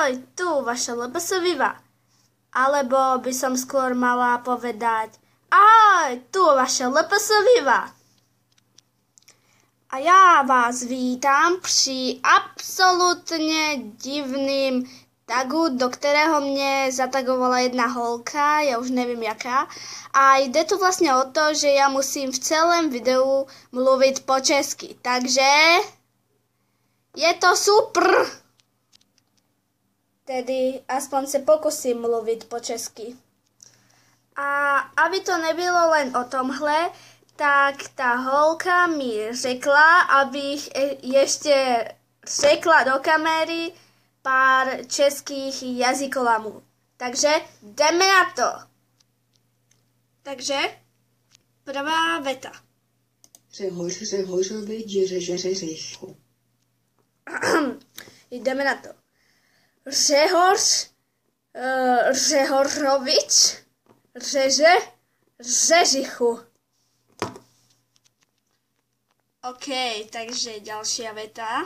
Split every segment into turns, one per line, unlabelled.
Ahoj, tu vaša LPS-viva. Alebo by som skôr mala povedať ahoj, tu vaša LPS-viva. A ja vás vítam pri absolútne divným tagu, do ktorého mne zatagovala jedna holka, ja už neviem jaká. A ide tu vlastne o to, že ja musím v celém videu mluviť po česky. Takže je to super. Tedy aspoň se pokusím mluvit po česky. A aby to nebylo len o tomhle, tak ta holka mi řekla, abych ještě řekla do kamery pár českých jazykolamů. Takže jdeme na to. Takže prvá veta. Jdeme na to. Řehorovič řeže řežichu. OK, takže další veta.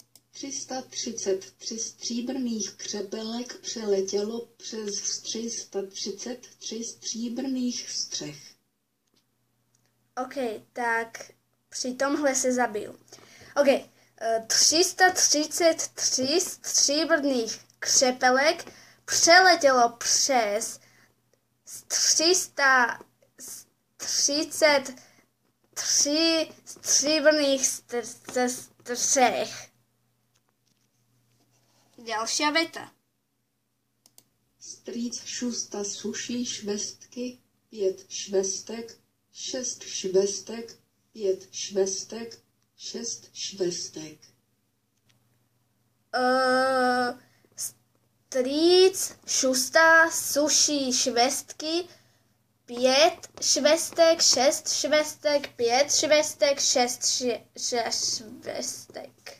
333 stříbrných křepelek přeletělo přes 333 stříbrných střech.
OK, tak při tomhle se zabiju. OK, 333 stříbrných křepelek přeletělo přes 333 stříbrných střech. Další veta.
Strýc Šusta suší švestky, 5 švestek, 6 švestek, 5 švestek, 6 švestek.
Strýc Šusta suší švestky, 5 švestek, 6 švestek, 5 švestek, 6 švestek.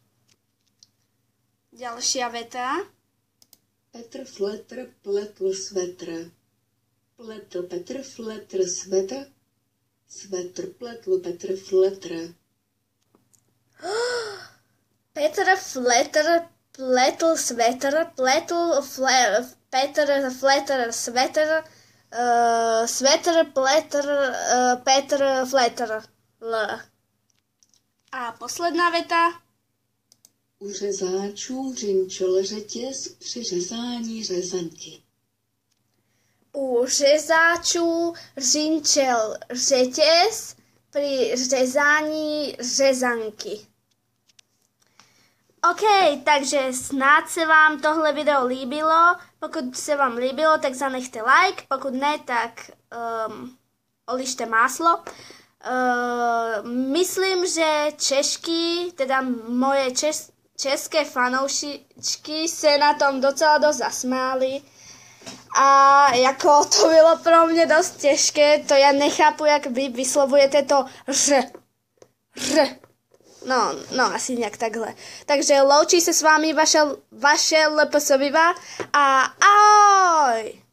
Další veta.
Petr Fletr pletl svetr. Pletl Petr Fletr svetr. Svetr pletl Petr Fletr.
Petr Fletr pletl svetr. Pletl Petr Fletr svetr. Svetr pletr Petr Fletr. A posledná veta.
U řezáčů řinčel řetěz při řezání řezanky.
U řezáčů řinčel řetěz při řezání řezanky. OK, takže snad se vám tohle video líbilo. Pokud se vám líbilo, tak zanechte like. Pokud ne, tak olište máslo. Myslím, že češky, teda moje české fanoušky se na tom docela dost zasmáli. A jako to bylo pro mě dost těžké, to já nechápu, jak vy vyslovujete to No, asi nějak takhle. Takže loučí se s vámi vaše LPS-viva a ahoj!